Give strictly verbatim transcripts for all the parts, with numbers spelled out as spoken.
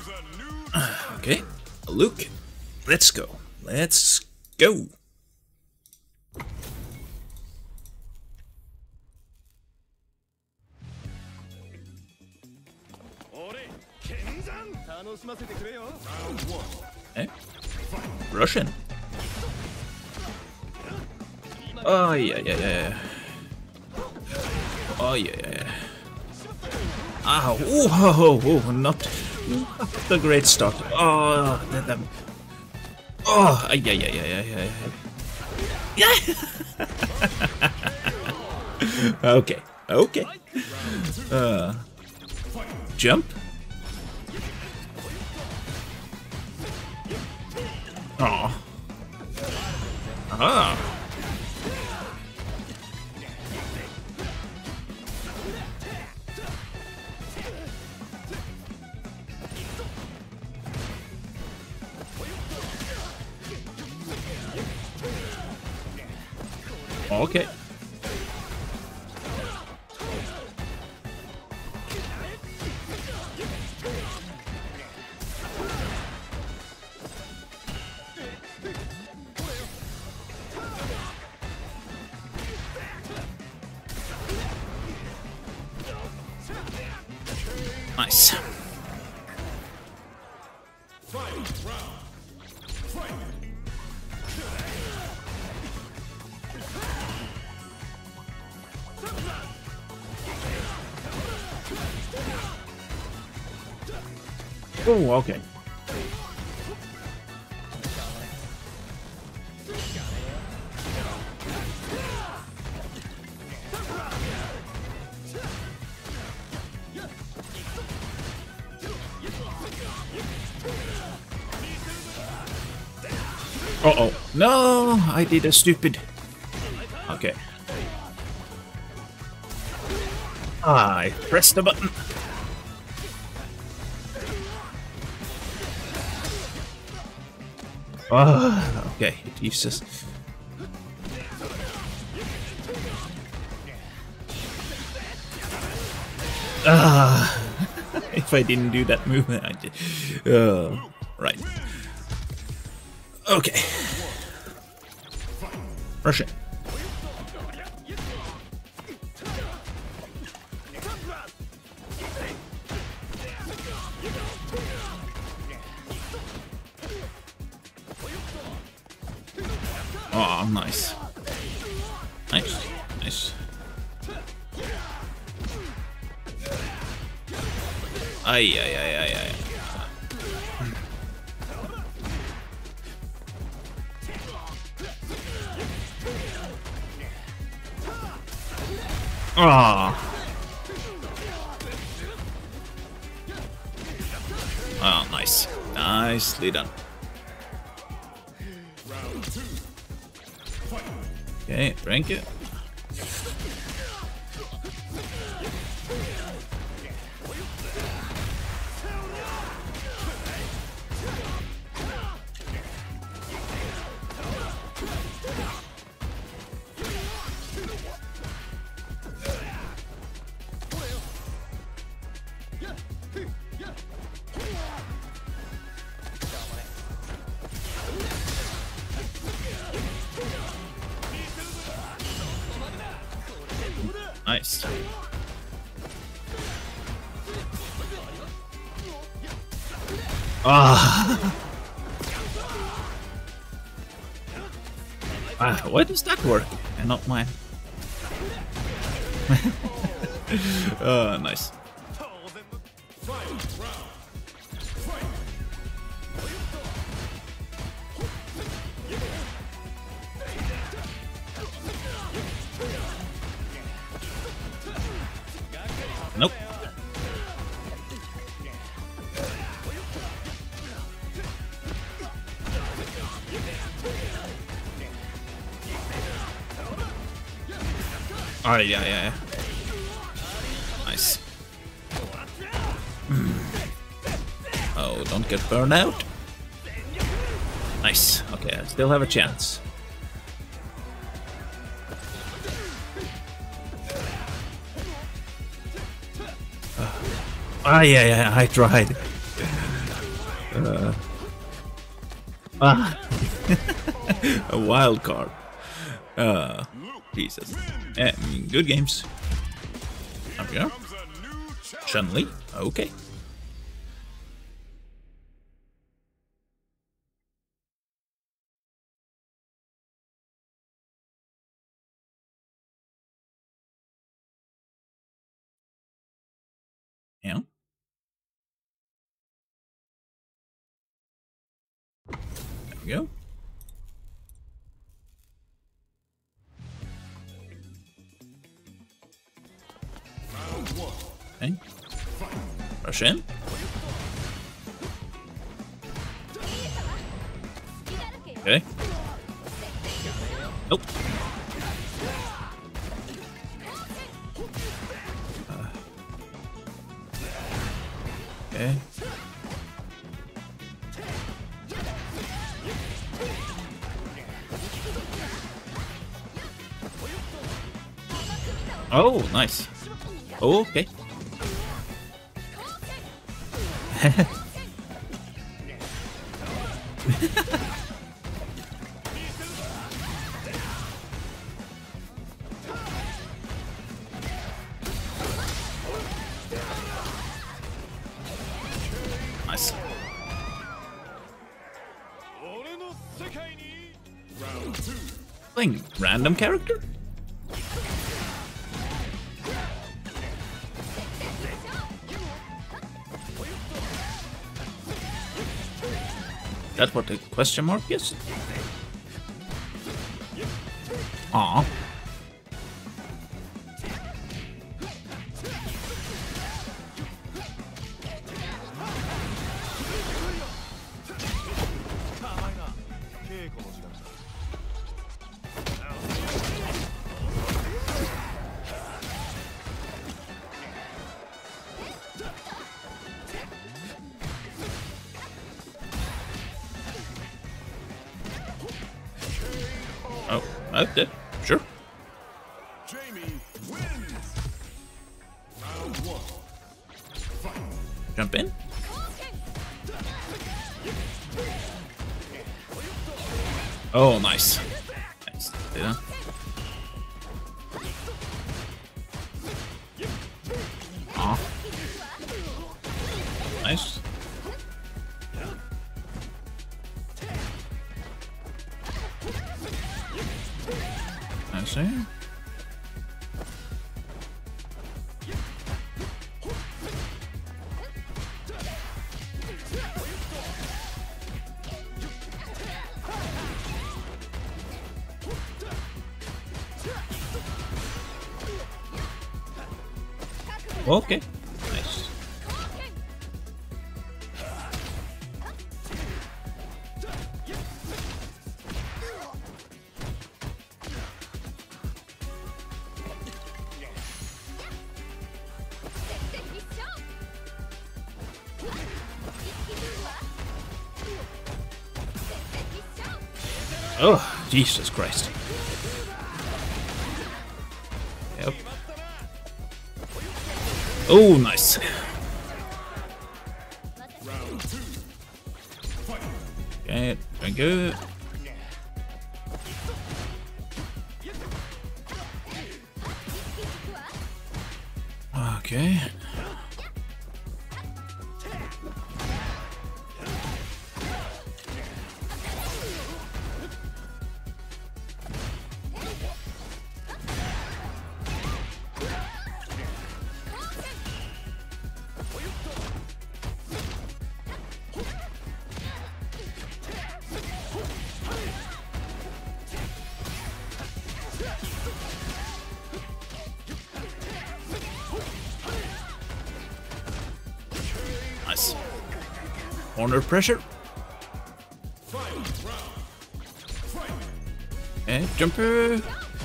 Okay, Luke, let's go. Let's go. Okay. Russian. Oh yeah, yeah, yeah. Oh yeah, yeah, yeah. Ow! Oh, oh, oh, not, not the great start. Oh, that, that. Oh, yeah, yeah, yeah, yeah, yeah. Yeah. Okay, okay. Uh, jump. Oh. Ah. Okay. Nice. Oh, okay. Uh-oh. No, I did a stupid... Okay. Ah, I pressed the button. Ah, okay, it uses... Ah, if I didn't do that movement, I did. Uh, right. Okay. Russian. Oh, nice. Nice. Nice. Ay, ay, ay, ay, ay. Ah. Oh, nice. Nicely done. Okay, rank it. Nice. Ah. Ah, why does that work and not mine? Oh, nice. Nope. Oh, yeah, yeah, yeah. Nice. Mm. Oh, don't get burned out. Nice. Okay, I still have a chance. Ah, yeah, yeah, I tried. Uh, ah, a wild card. Uh, Jesus. Yeah, I mean, good games. There we go. Chun-Li. Okay. Yeah. There we go. Okay. Rush in. Okay. Nope. Uh. Okay. Oh, nice. Oh, okay. Nice. Playing random character? That's what the question mark is? Aw. Oh, okay, sure. Jamie wins. Round one. Fight. Jump in. Oh, nice. Nice. Yeah. Aw. Nice. I see. Okay. Nice. Oh, Jesus Christ. Yep. Oh, nice. Okay, thank you. Okay. Nice. Corner pressure. Okay, jumper.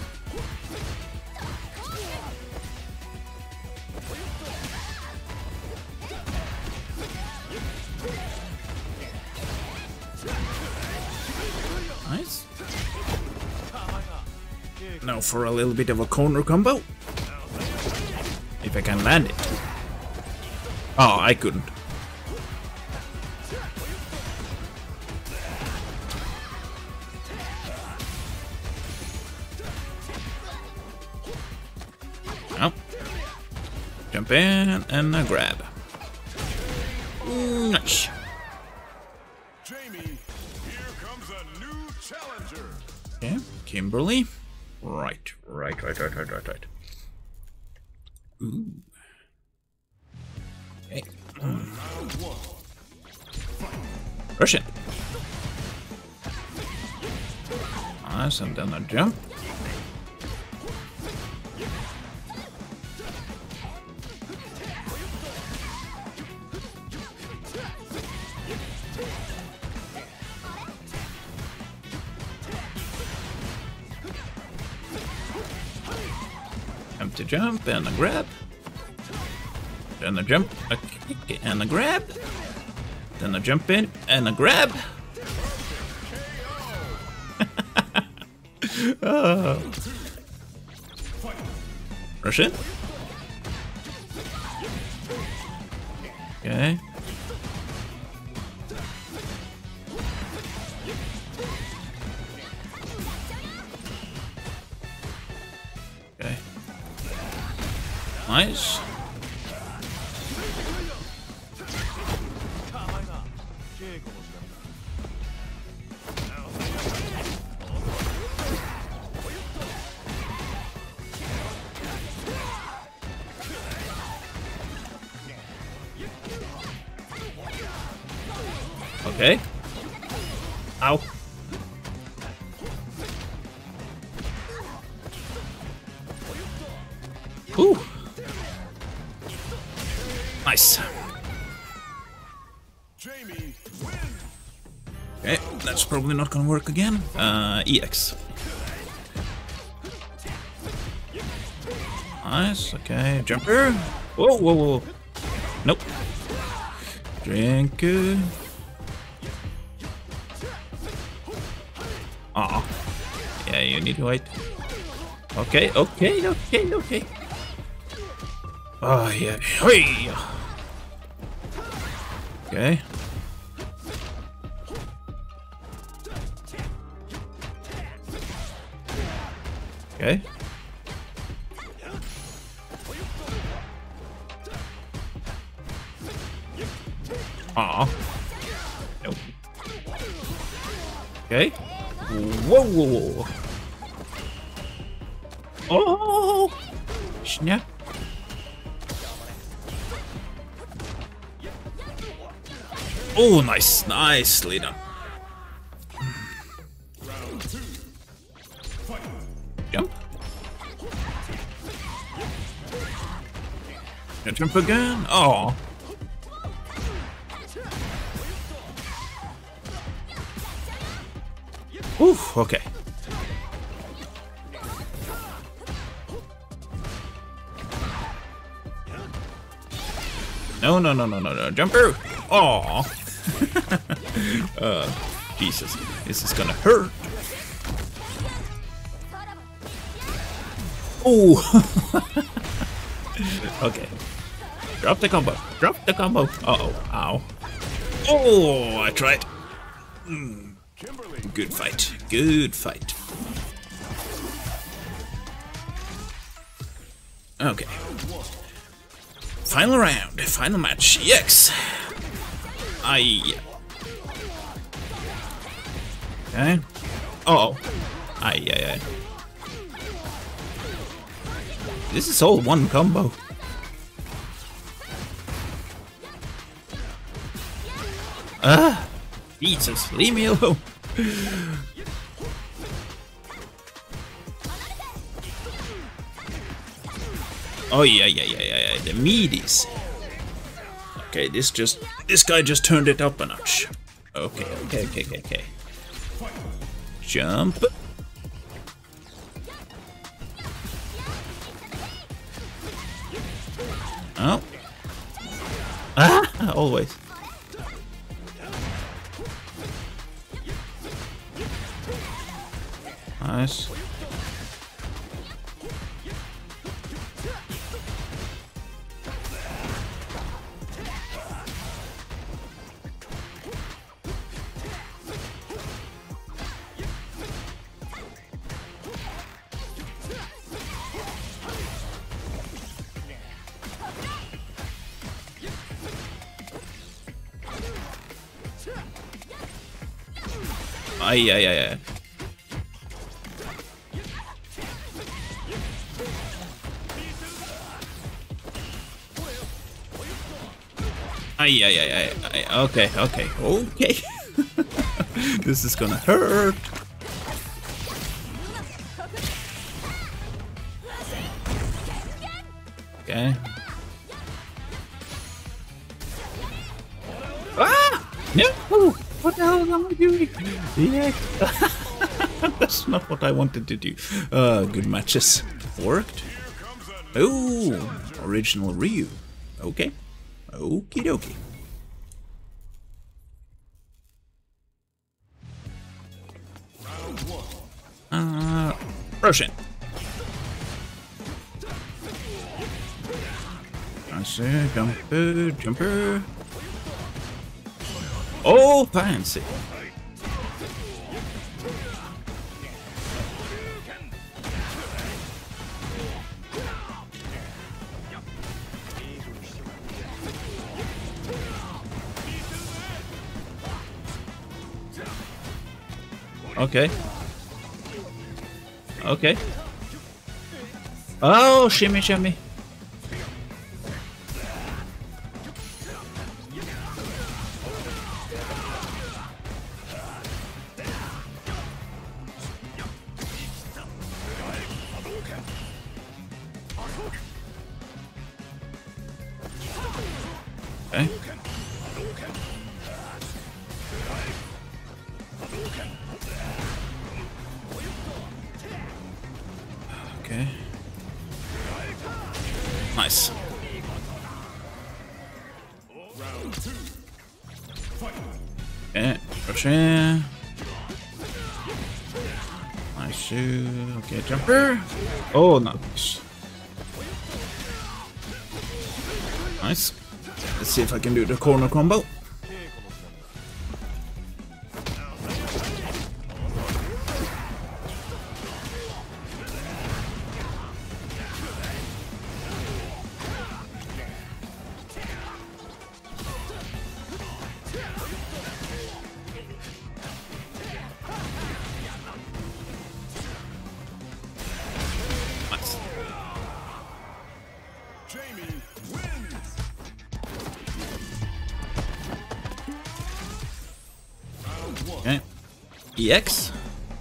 Nice. Now for a little bit of a corner combo. If I can land it. Oh, I couldn't. Jump in and a grab. Nice. Jamie, here comes a new challenger. Okay, Kimberly. Right, right, right, right, right, right, right. Ooh. Okay. Round one. Rush it. Nice, and then a jump. Empty jump and a grab. Then a jump, a kick and a grab. Then a jump in and a grab. Oh. Rush it. Okay. Okay. Nice. Okay. Ow. Ooh. Nice. Jamie wins. Okay, that's probably not gonna work again. Uh, E X. Nice, okay. Jumper. Whoa, whoa, whoa. Nope. Drink. Aw. Yeah, you need to wait. Okay, okay, okay, okay. Oh, yeah. Hey. Okay. Okay. Aw. Nope. Okay. Whoa, whoa, whoa. Oh! Snap. Oh, nice. Nicely done. Round two. Fight. Jump. Gonna jump again. Oh. Oof, okay. No, no, no, no, no, no. Jumper! Aw! uh, Jesus. This is gonna hurt. Oh! Okay. Drop the combo. Drop the combo. Uh-oh. Ow. Oh, I tried. Mm. Good fight. Good fight. Okay. Final round. Final match. Yes. I. Okay. Uh oh. Aye, aye, aye. This is all one combo. Ah! Jesus, leave me alone. Oh yeah, yeah, yeah, yeah, yeah. The meaties. Okay, this just this guy just turned it up a notch. Okay, okay, okay, okay, okay. Jump. Oh. Ah, always. Nice. Ay, ay, ay, ay. Ay, ay, ay, ay, ay. Okay, okay, okay. This is gonna hurt. Okay. Ah! No! What the hell am I doing? Yeah. That's not what I wanted to do. Uh, good matches. Worked. Oh, original Ryu. Okay. Okie dokie. Uh, Russian. I see, jumper, jumper. Oh, fancy. Okay. Okay. Oh, shimmy, shimmy. Okay. Okay. Nice. Okay, push in. Nice shoe. Okay, jumper. Oh, nice. Nice. Let's see if I can do the corner combo. Nice. Jamie wins. Okay. E X.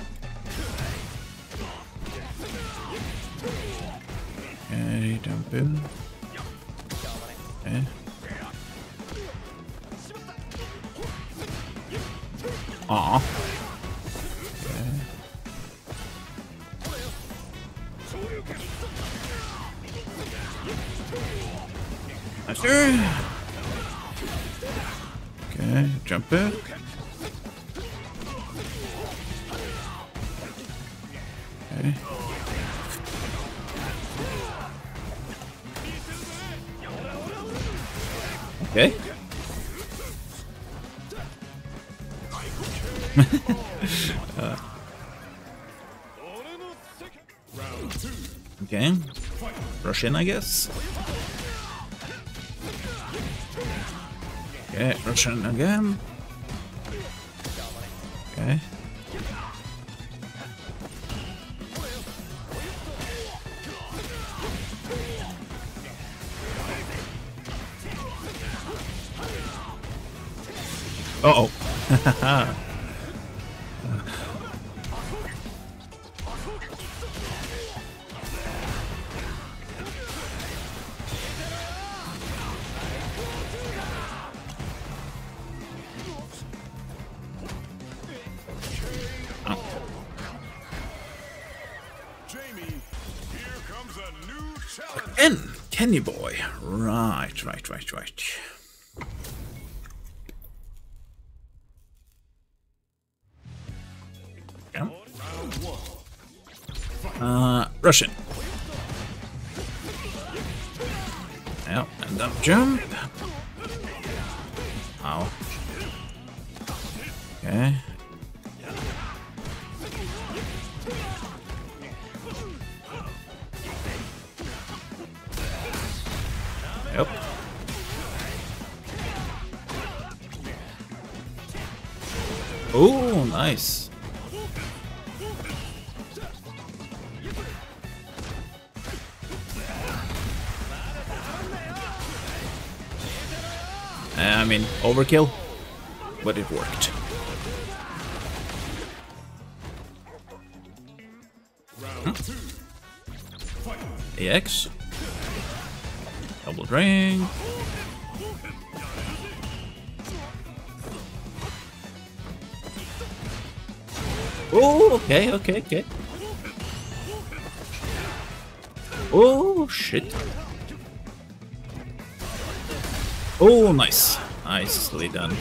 Okay, jump in. Okay. Aw. Okay. Nice. Okay, jump in. Okay. Okay. uh. Okay. Rush in, I guess. Okay, rush in again. Okay. Uh-oh. Jamie, here comes a new challenge. And Kenny boy. Right, right, right, right. Yeah. Uh, Russian. Yeah, and then jump. Ow. Okay. Yep. Oh, nice. mean, overkill, but it worked. Hmm. A X. Double ring. Oh, okay, okay, okay. Oh, shit. Oh, nice. Nicely done.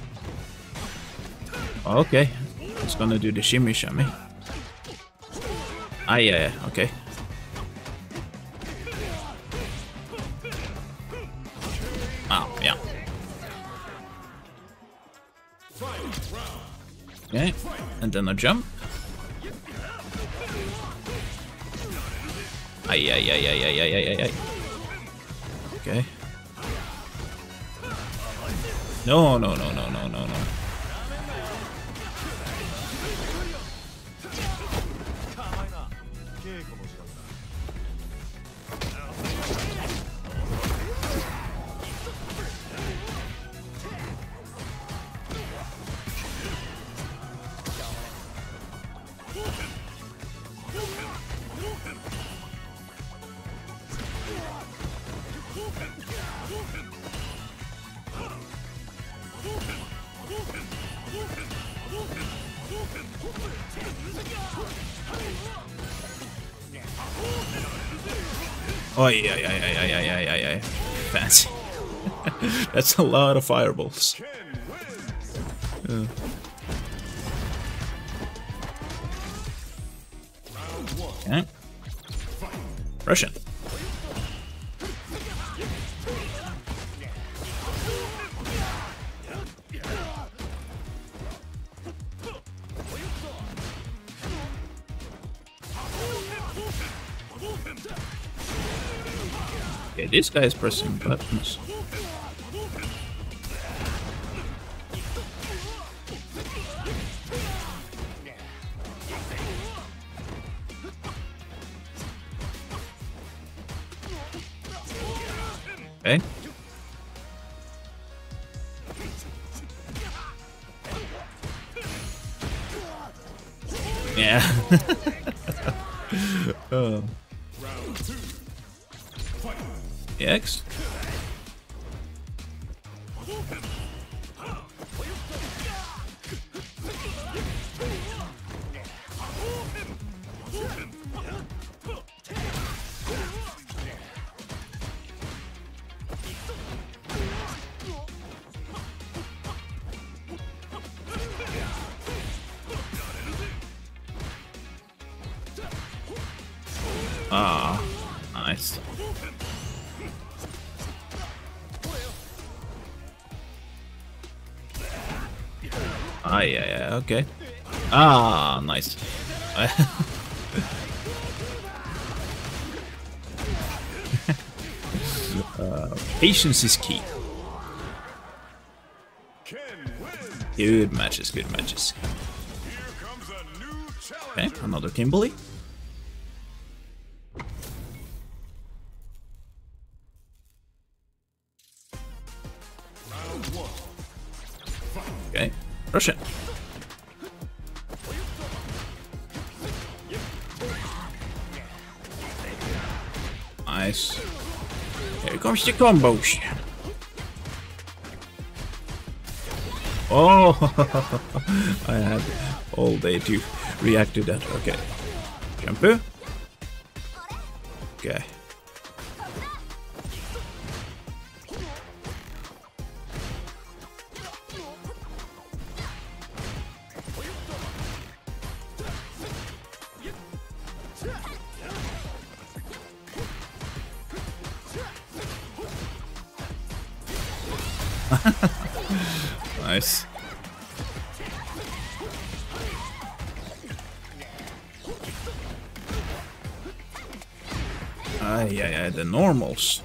Okay. It's gonna do the shimmy shimmy. Ah, yeah, yeah, okay. Oh, yeah. Okay, and then a jump. Ay, ay, ay, ay, ay, ay, ay, ay. Okay. No, no, no, no, no, no, no. Oh, yeah, yeah, yeah, yeah, yeah, yeah, yeah, yeah. Fancy. That's a lot of fireballs. Uh. Okay. Russian. Okay, this guy is pressing buttons. Okay. Yeah. Oh. X. Ah, nice. Ah, yeah, yeah, okay. Ah, nice. uh, patience is key. Good matches, good matches. Okay, another Kimberly. Okay, Russian. Nice. Here comes the combos. Oh, I had all day to react to that. Okay, jumper. Okay. Nice. Ah, yeah, yeah, the normals.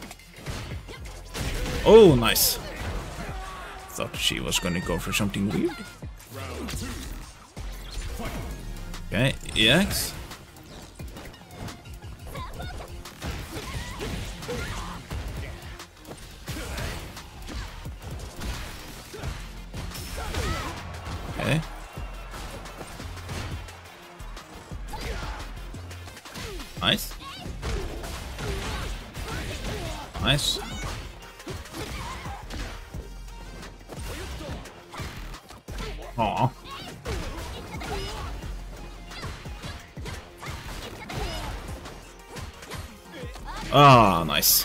Oh, nice. Thought she was gonna go for something weird. Okay, E X. Okay. Nice. Nice. Aw. Ah, nice.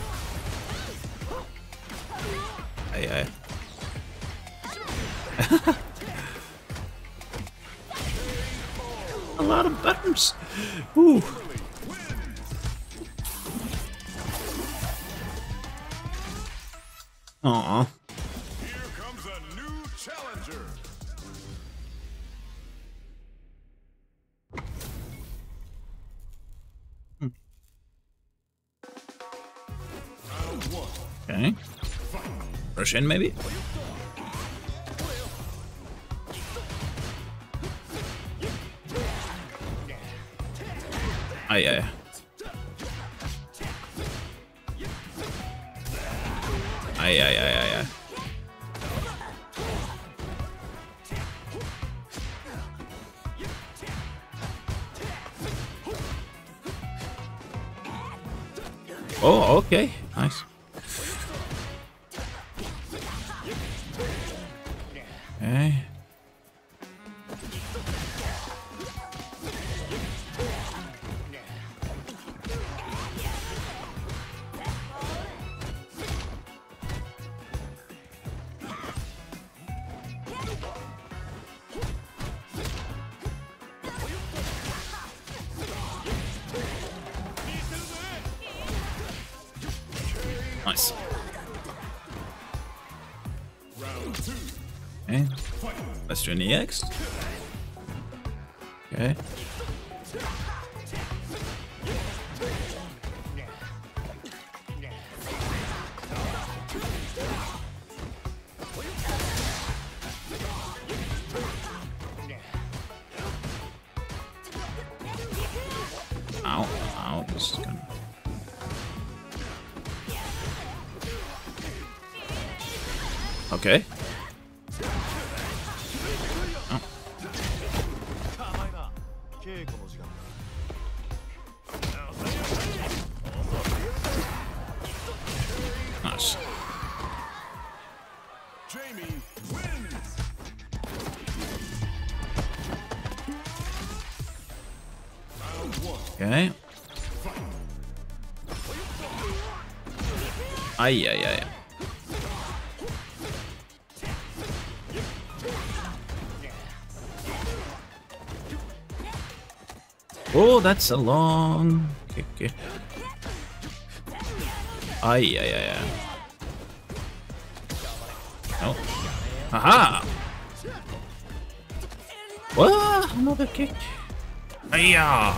Aye, aye. A lot of buttons. Ooh. Aw. Here comes a new challenger. Round one. Okay. Rush in, maybe? Aye, aye. Aye, aye, aye, aye, aye. Oh, okay. Nice. Okay. Nice. Round two. Okay. Let's do an E X. Okay. Ow, ow, this is gonna... Okay. Oh. Nice. Jamie wins. Round one. Okay. Ay, ay, ay. Oh, that's a long kick. Ay, ay, ay, ay. Oh. Aha! What? Another kick. Ayah!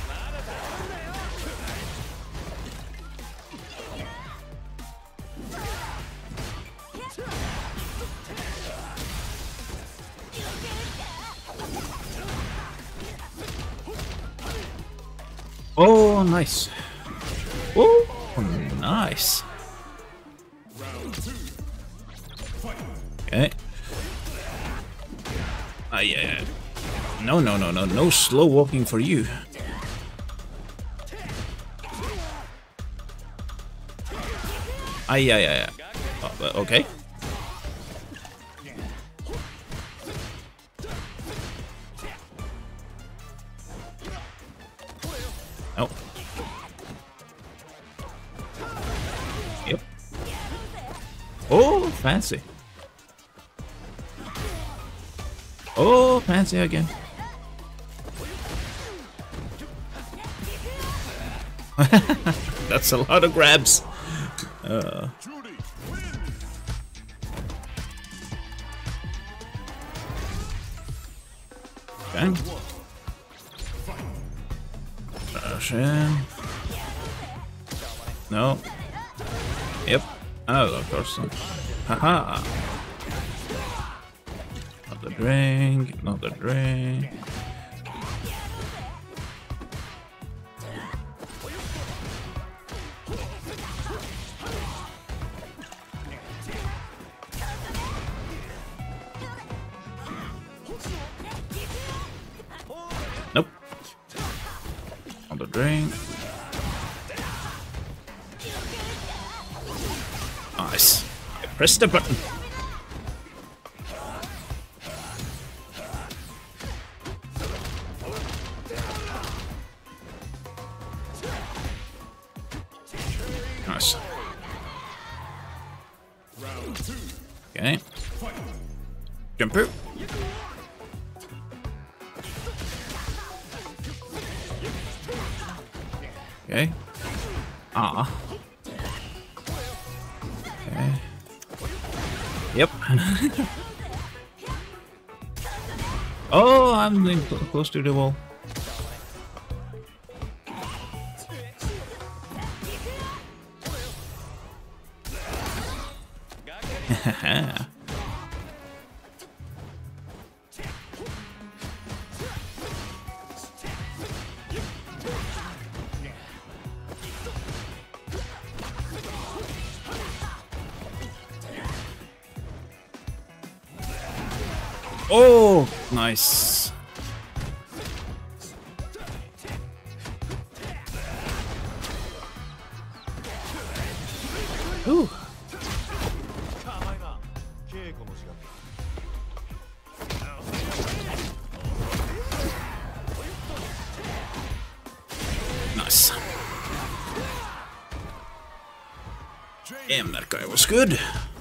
Oh, nice. Oh, nice. Round two. Fight. Okay. Ah, yeah. No, no, no, no, no slow walking for you. Ah, yeah, yeah, yeah. Oh, okay. Oh. Yep. Oh, fancy. Oh, fancy again. That's a lot of grabs. Uh. Okay. Rush in. No. Yep. Oh, of course. Haha. Not the drink. Not the drink. drink. Nice. I pressed the button. Nice. Okay. Jumper. Okay. Ah. Okay. Yep. Oh, I'm cl close to the wall. Oh, nice. Ooh. Nice. Damn, that guy was good.